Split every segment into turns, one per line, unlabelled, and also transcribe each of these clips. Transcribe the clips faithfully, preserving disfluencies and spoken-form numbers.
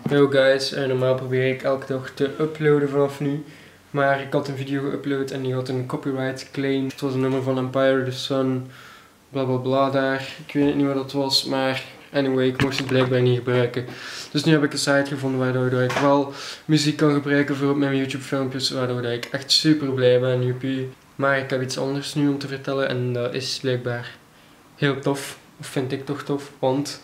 Yo guys, en normaal probeer ik elke dag te uploaden vanaf nu. Maar ik had een video geüpload en die had een copyright claim. Het was een nummer van Empire the Sun, bla bla bla daar. Ik weet niet wat dat was, maar anyway, ik mocht het blijkbaar niet gebruiken. Dus nu heb ik een site gevonden waardoor ik wel muziek kan gebruiken voor op mijn YouTube filmpjes. Waardoor ik echt super blij ben, joepie. Maar ik heb iets anders nu om te vertellen en dat is blijkbaar heel tof. Of vind ik toch tof, want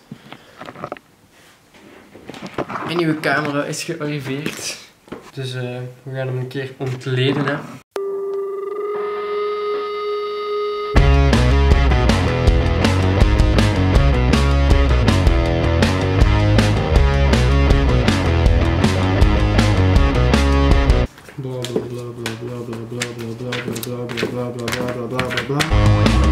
mijn nieuwe camera is gearriveerd. Dus uh, we gaan hem een keer ontleden, hè. Bla bla bla bla bla bla bla bla bla bla bla bla bla bla bla bla.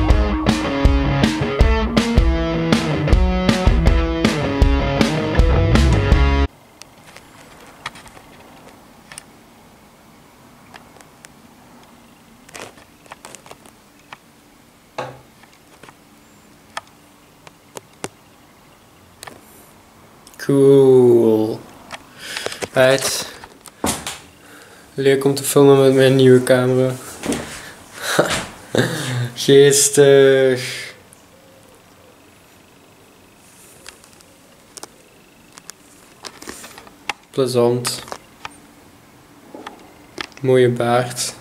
Cool. Right. Leuk om te filmen met mijn nieuwe camera. Geestig. Plezant. Mooie baard.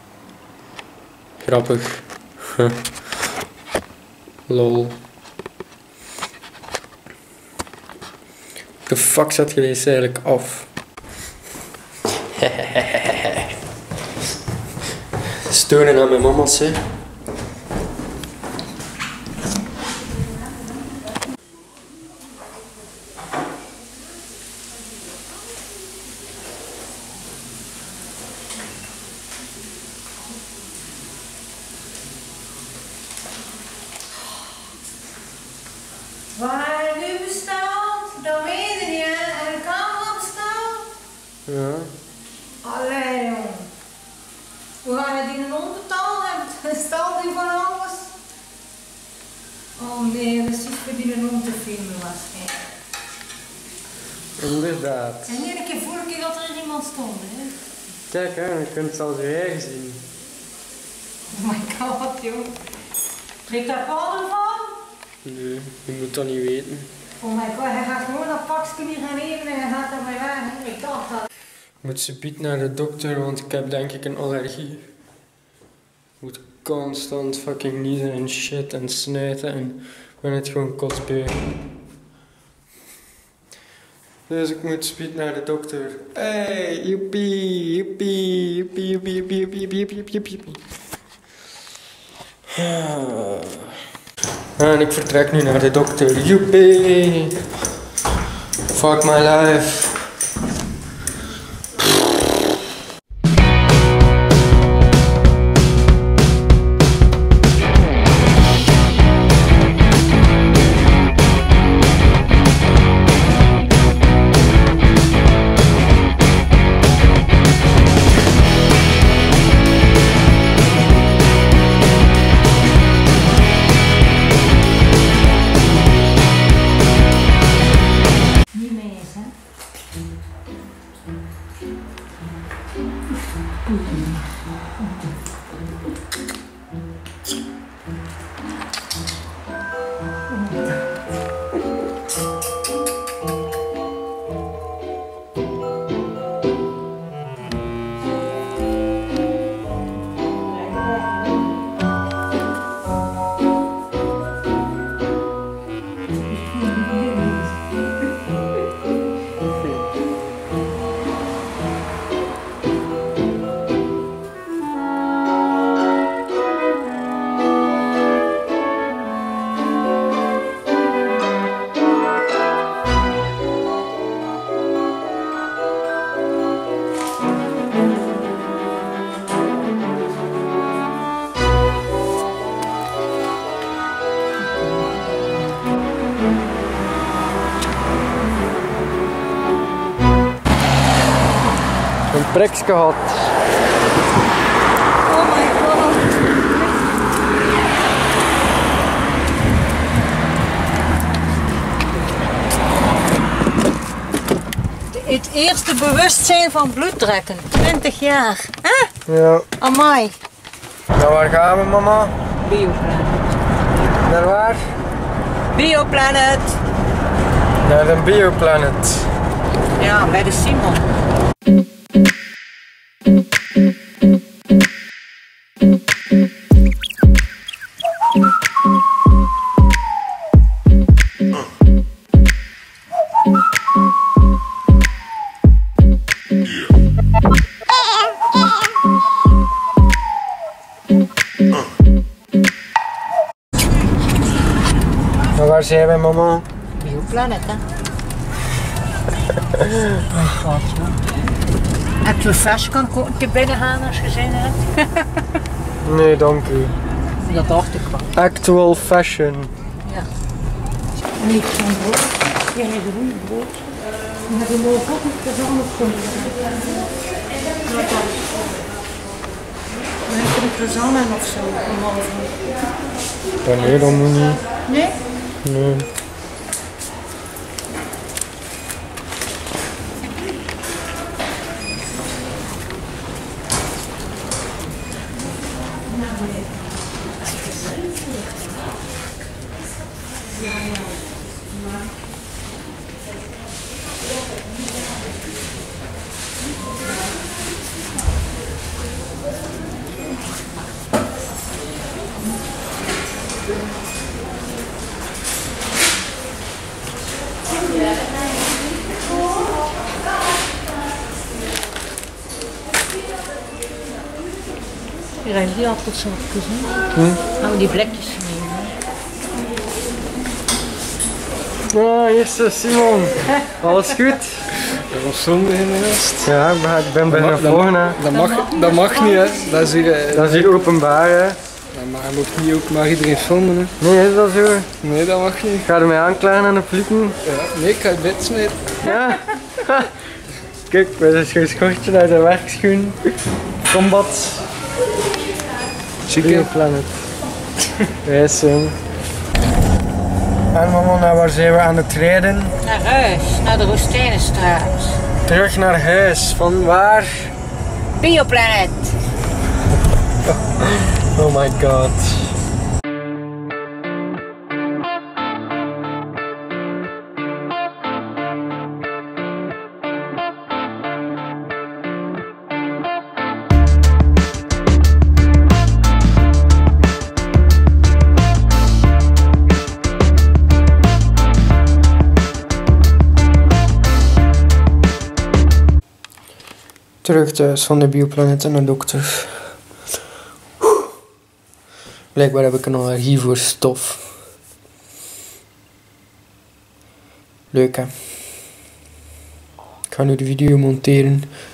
Grappig. Lol. De fuck zet je deze eigenlijk af? Stonen aan mijn mama's, hè.
Waar nu bestaat, dat weet je niet, hè? En de camera bestaat.
Ja.
Allee, jongen. We gaan het in een onbetaald hebben. Staat u van alles? Oh nee, dat is iets voor die om te filmen waarschijnlijk.
Inderdaad.
En iedere keer vorige keer dat er iemand stond, hè?
Kijk, hè, je kunt het zelfs weer zien.
Oh my god, joh. Trek daar paden van?
Nee, je moet dat niet weten.
Oh my god, hij gaat gewoon dat pakje hier gaan eten en hij gaat daarmee weg. Ik dacht dat.
Ik moet subiet naar de dokter, want ik heb denk ik een allergie. Ik moet constant fucking niezen en shit en snuiten en ik ben het gewoon kotsbeu. Dus ik moet subiet naar de dokter. Hey, joepie, joepie, joepie, joepie, joepie, joepie, joepie, joepie, joepie, joepie. En ik vertrek nu naar de dokter. Joepie! Fuck my life. Een priks gehad.
Oh my god. Het eerste bewustzijn van bloeddrukken. twintig jaar. Hè?
Ja.
Amai.
Nou, waar gaan we, mama?
Bioplanet.
Naar waar?
Bioplanet.
Naar de Bioplanet.
Ja, bij de Simon.
Nou, waar zijn we, mama?
Bioplanet, hè? Mijn god, joh. Heb je vers kan te binnen gaan als je zin hebt?
Nee, dank u.
Dat dacht ik wel.
Actual fashion.
Ja. Niet zo'n brood. Ja, een groene brood. Dan heb je morgen ook iets anders kunnen. Dan heb je een croissant in of zo. Om half uur.
Ja, nee, dat moet niet.
Nee?
Nee.
Je rijdt die appelsapjes, hè?
Hm?
Gaan we die blikjes nemen?
Ah, hier is de Simon. Alles goed?
Dat was zonde geweest.
Ja, ik ben- ik ben bij naar
Dat
voren. hè.
Dat mag, dat mag niet, hè. Dat is hier... eh,
Dat is hier openbaar, hè.
dat mag, je mag niet ook maar iedereen filmen, hè.
Nee, is dat zo?
Nee, dat mag niet.
Ga je mij aanklagen aan de flieken?
Ja, nee, ik ga het wit smeten.
Ja. Kijk, met een schoon schortje uit de werkschoen. Combat.
Chique.
Bioplanet. Yes, zo. En mama, nou waar zijn we aan het rijden?
Naar huis, naar de Roestijnenstraat.
Terug naar huis. Van waar?
Bioplanet.
Oh my god. Terug thuis van de Bioplanet en de dokter. Blijkbaar heb ik een allergie voor stof. Leuk, hè? Ik ga nu de video monteren